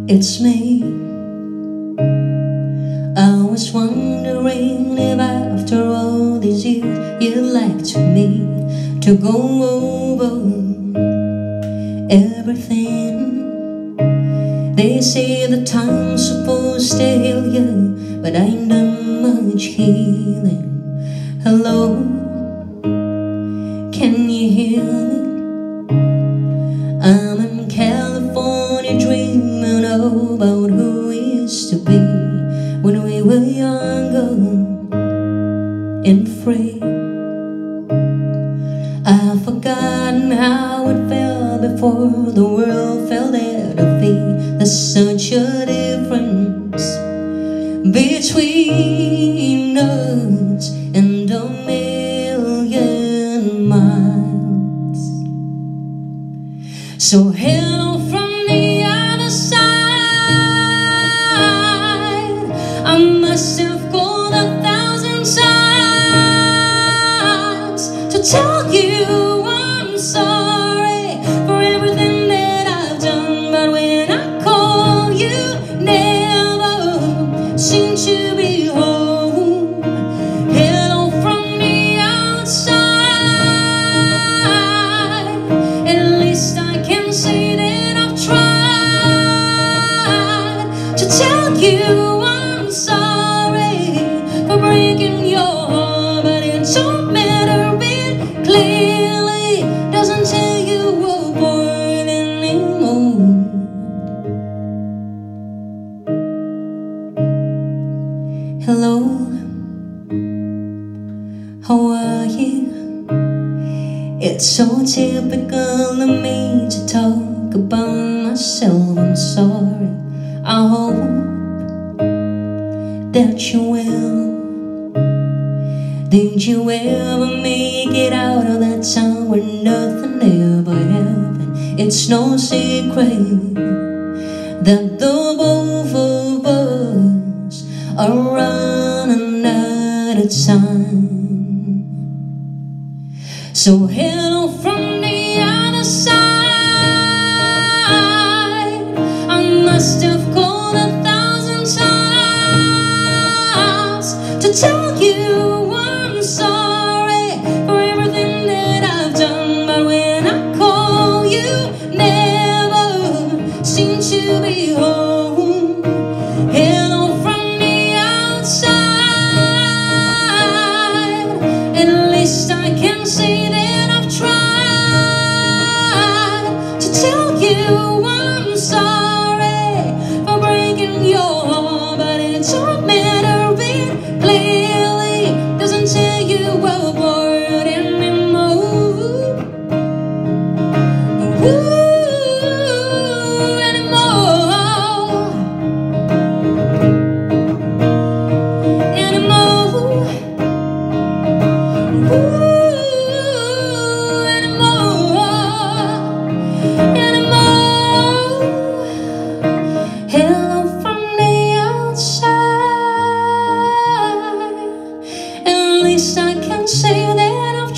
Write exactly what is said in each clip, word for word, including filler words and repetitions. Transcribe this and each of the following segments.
It's me. I was wondering if after all these years you'd like to me to go over everything. They say the time's supposed to heal you, but I ain't done much healing. Hello, can you hear me? I'm in California dreaming about who we used to be when we were younger and free. I've forgotten how it felt before the world felt at our feet. There's such a difference between us and a million miles. So hello from the other side. I must have called a thousand times to tell you I'm sorry for everything that I've done, but when I call you, never seem to be home. Hello from the outside. At least I can say that I've tried to tell you I'm sorry for breaking your heart, but it don't matter a bit. Clearly doesn't tell you a word anymore. Hello, how are you? It's so typical of me to talk about myself. I'm sorry. I hope that you will. Did you ever make it out of that town where nothing ever happened? It's no secret that the both of us are running out of time. So hello from the other side. I must have called a thousand times to tell you I'm sorry for everything that I've done, but when I call you, never seem to be home. Hello from the outside. At least I can say that I've tried to tell you I'm sorry for breaking your heart, but it don't matter a bit. Clearly doesn't tell you a word anymore. Ooh, anymore. Anymore. Ooh. Hello from the outside. At least I can say that I've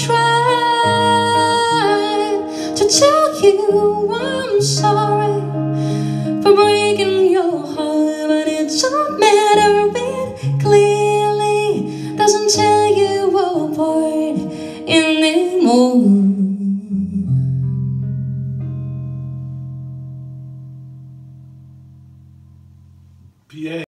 tried to tell you I'm sorry for breaking your heart, but it don't matter a bit. Clearly doesn't tell you apart anymore. P A